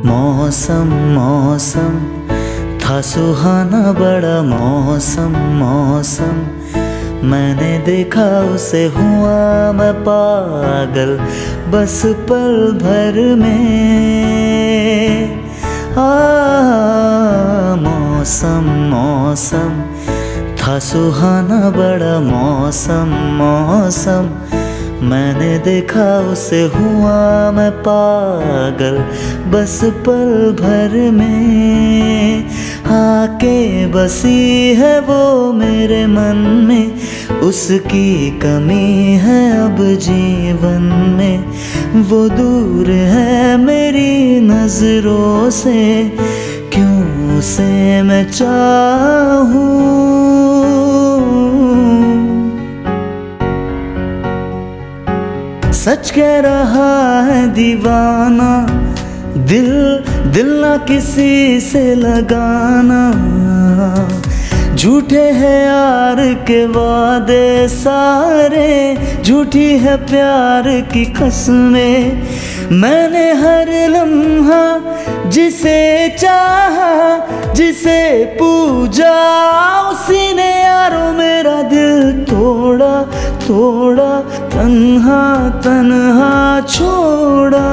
मौसम मौसम था सुहाना बड़ा मौसम मौसम, मैंने देखा उसे हुआ मैं पागल बस पल भर में। मौसम मौसम था सुहाना बड़ा मौसम मौसम, मैंने देखा उसे हुआ मैं पागल बस पल भर में। आके बसी है वो मेरे मन में, उसकी कमी है अब जीवन में। वो दूर है मेरी नजरों से, क्यों उसे मैं चाहूं। सच कह रहा है दीवाना, दिल दिल ना किसी से लगाना। झूठे हैं यार के वादे सारे, झूठी है प्यार की कसमें। मैंने हर लम्हा जिसे चाहा, जिसे पूजा, उसी ने यारो मेरा दिल तोड़ा तोड़ा, तन्हा तन्हा छोड़ा।